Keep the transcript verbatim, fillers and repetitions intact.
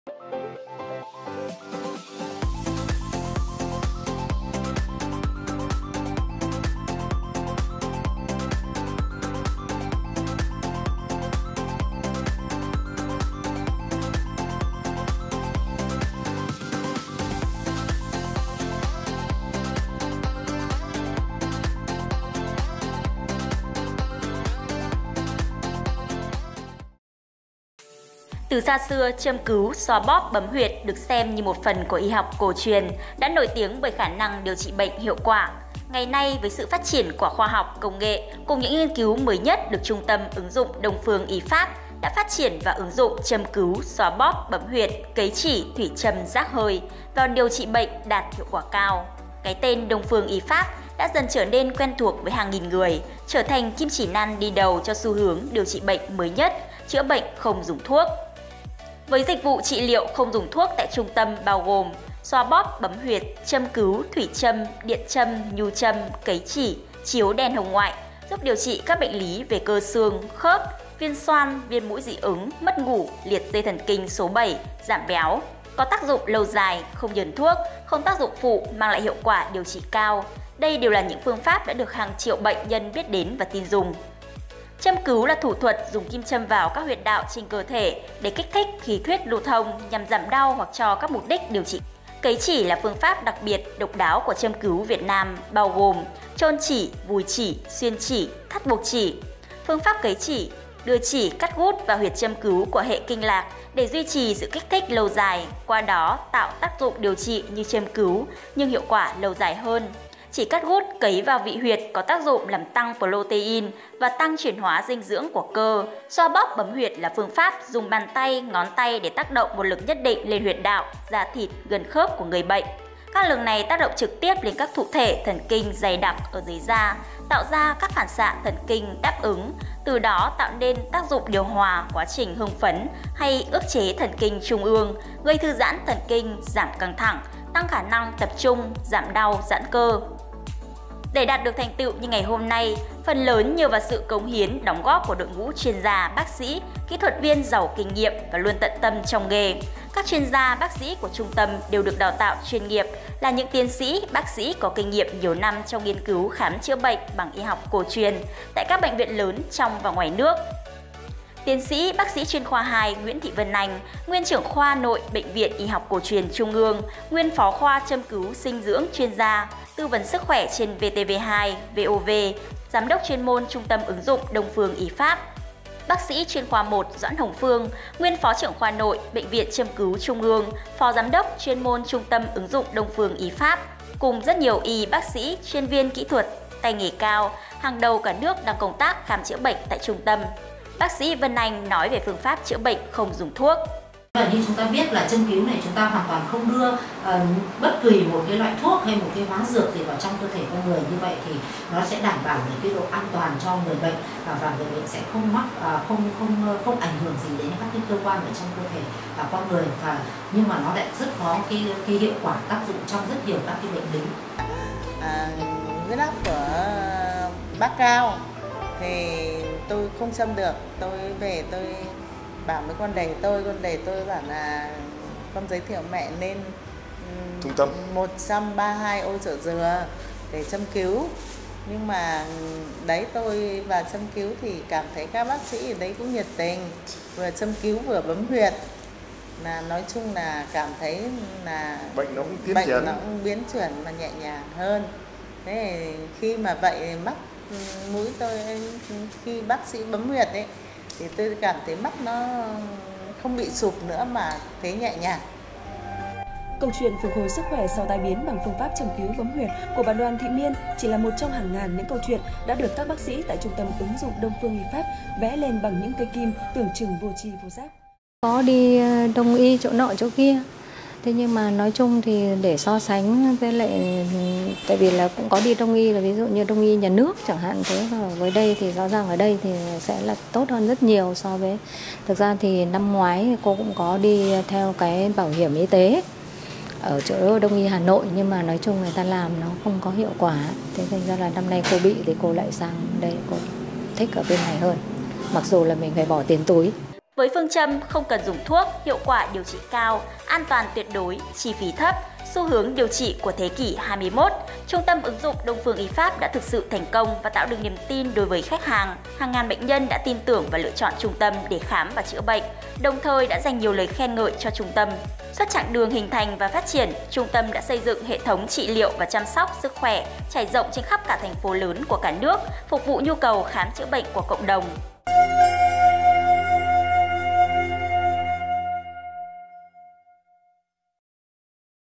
Từ xa xưa, châm cứu, xoa bóp, bấm huyệt được xem như một phần của y học cổ truyền, đã nổi tiếng bởi khả năng điều trị bệnh hiệu quả. Ngày nay, với sự phát triển của khoa học, công nghệ, cùng những nghiên cứu mới nhất được Trung tâm ứng dụng Đông phương y Pháp đã phát triển và ứng dụng châm cứu, xoa bóp, bấm huyệt, cấy chỉ, thủy châm, giác hơi vào điều trị bệnh đạt hiệu quả cao. Cái tên Đông phương y Pháp đã dần trở nên quen thuộc với hàng nghìn người, trở thành kim chỉ nam đi đầu cho xu hướng điều trị bệnh mới nhất, chữa bệnh không dùng thuốc. Với dịch vụ trị liệu không dùng thuốc tại trung tâm bao gồm xoa bóp, bấm huyệt, châm cứu, thủy châm, điện châm, nhu châm, cấy chỉ, chiếu đèn hồng ngoại, giúp điều trị các bệnh lý về cơ xương, khớp, viêm xoang, viêm mũi dị ứng, mất ngủ, liệt dây thần kinh số bảy, giảm béo. Có tác dụng lâu dài, không nhờn thuốc, không tác dụng phụ, mang lại hiệu quả điều trị cao. Đây đều là những phương pháp đã được hàng triệu bệnh nhân biết đến và tin dùng. Châm cứu là thủ thuật dùng kim châm vào các huyệt đạo trên cơ thể để kích thích khí huyết lưu thông nhằm giảm đau hoặc cho các mục đích điều trị. Cấy chỉ là phương pháp đặc biệt, độc đáo của châm cứu Việt Nam, bao gồm chôn chỉ, vùi chỉ, xuyên chỉ, thắt buộc chỉ. Phương pháp cấy chỉ đưa chỉ cắt gút vào huyệt châm cứu của hệ kinh lạc để duy trì sự kích thích lâu dài, qua đó tạo tác dụng điều trị như châm cứu nhưng hiệu quả lâu dài hơn. Chỉ cắt gút cấy vào vị huyệt có tác dụng làm tăng protein và tăng chuyển hóa dinh dưỡng của cơ. Xoa bóp bấm huyệt là phương pháp dùng bàn tay, ngón tay để tác động một lực nhất định lên huyệt đạo, da thịt, gần khớp của người bệnh. Các lực này tác động trực tiếp lên các thụ thể thần kinh dày đặc ở dưới da, tạo ra các phản xạ thần kinh đáp ứng, từ đó tạo nên tác dụng điều hòa quá trình hưng phấn hay ức chế thần kinh trung ương, gây thư giãn thần kinh, giảm căng thẳng, tăng khả năng tập trung, giảm đau, giãn cơ. Để đạt được thành tựu như ngày hôm nay, phần lớn nhờ vào sự cống hiến, đóng góp của đội ngũ chuyên gia, bác sĩ, kỹ thuật viên giàu kinh nghiệm và luôn tận tâm trong nghề. Các chuyên gia, bác sĩ của trung tâm đều được đào tạo chuyên nghiệp, là những tiến sĩ, bác sĩ có kinh nghiệm nhiều năm trong nghiên cứu khám chữa bệnh bằng y học cổ truyền tại các bệnh viện lớn trong và ngoài nước. Tiến sĩ bác sĩ chuyên khoa hai Nguyễn Thị Vân Anh, nguyên trưởng khoa nội Bệnh viện Y học cổ truyền Trung ương, nguyên phó khoa châm cứu sinh dưỡng chuyên gia, tư vấn sức khỏe trên vê tê vê hai, vê o vê, giám đốc chuyên môn Trung tâm ứng dụng Đông phương y Pháp. Bác sĩ chuyên khoa một Doãn Hồng Phương, nguyên phó trưởng khoa nội Bệnh viện Châm cứu Trung ương, phó giám đốc chuyên môn Trung tâm ứng dụng Đông phương y Pháp, cùng rất nhiều y bác sĩ, chuyên viên kỹ thuật, tay nghề cao, hàng đầu cả nước đang công tác khám chữa bệnh tại trung tâm. Bác sĩ Vân Anh nói về phương pháp chữa bệnh không dùng thuốc. Và như chúng ta biết là châm cứu này chúng ta hoàn toàn không đưa uh, bất kỳ một cái loại thuốc hay một cái hóa dược gì vào trong cơ thể con người, như vậy thì nó sẽ đảm bảo được cái độ an toàn cho người bệnh và, và người bệnh sẽ không mắc uh, không không không ảnh hưởng gì đến các cái cơ quan ở trong cơ thể và con người, và nhưng mà nó lại rất có cái cái hiệu quả tác dụng trong rất nhiều các cái bệnh lý. À, huyết áp của bác cao thì tôi không châm được, tôi về tôi bảo với con đầy tôi, con đầy tôi bảo là con giới thiệu mẹ lên trung tâm một trăm ba mươi hai Ô Chợ Dừa để châm cứu. Nhưng mà đấy, tôi vào châm cứu thì cảm thấy các bác sĩ ở đấy cũng nhiệt tình, vừa châm cứu vừa bấm huyệt, là nói chung là cảm thấy là bệnh nó cũng tiến bệnh triển, nó cũng biến chuyển và nhẹ nhàng hơn. Thế khi mà vậy mắt mũi tôi, khi bác sĩ bấm huyệt ấy thì tôi cảm thấy mắt nó không bị sụp nữa mà thấy nhẹ nhàng. Câu chuyện phục hồi sức khỏe sau tai biến bằng phương pháp châm cứu bấm huyệt của bà Đoàn Thị Miên chỉ là một trong hàng ngàn những câu chuyện đã được các bác sĩ tại Trung tâm ứng dụng Đông phương y Pháp vẽ lên bằng những cây kim tưởng chừng vô tri vô giác. Có đi đông y chỗ nọ chỗ kia, thế nhưng mà nói chung thì để so sánh với lại, tại vì là cũng có đi đông y, là ví dụ như đông y nhà nước chẳng hạn, thế và với đây thì rõ ràng ở đây thì sẽ là tốt hơn rất nhiều so với, thực ra thì năm ngoái cô cũng có đi theo cái bảo hiểm y tế ở chỗ đông y Hà Nội, nhưng mà nói chung người ta làm nó không có hiệu quả, thế thành ra là năm nay cô bị thì cô lại sang đây, cô thích ở bên này hơn, mặc dù là mình phải bỏ tiền túi. Với phương châm không cần dùng thuốc, hiệu quả điều trị cao, an toàn tuyệt đối, chi phí thấp, xu hướng điều trị của thế kỷ hai mươi mốt, Trung tâm ứng dụng Đông Phương Y Pháp đã thực sự thành công và tạo được niềm tin đối với khách hàng. Hàng ngàn bệnh nhân đã tin tưởng và lựa chọn trung tâm để khám và chữa bệnh, đồng thời đã dành nhiều lời khen ngợi cho trung tâm. Suốt chặng đường hình thành và phát triển, trung tâm đã xây dựng hệ thống trị liệu và chăm sóc sức khỏe trải rộng trên khắp cả thành phố lớn của cả nước, phục vụ nhu cầu khám chữa bệnh của cộng đồng.